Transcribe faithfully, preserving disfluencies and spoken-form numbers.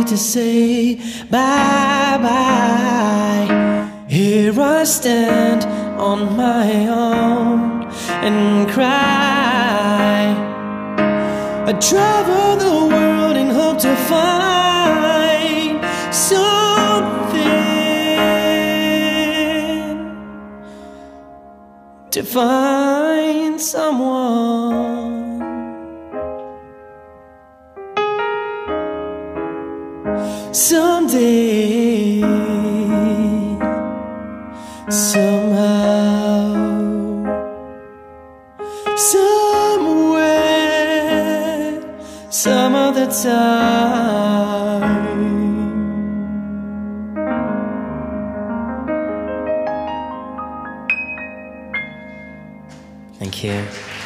to say bye-bye. Here I stand on my own and cry. I travel the world and hope to find something, to find someone. Someday, somehow, somewhere, some other time. Thank you.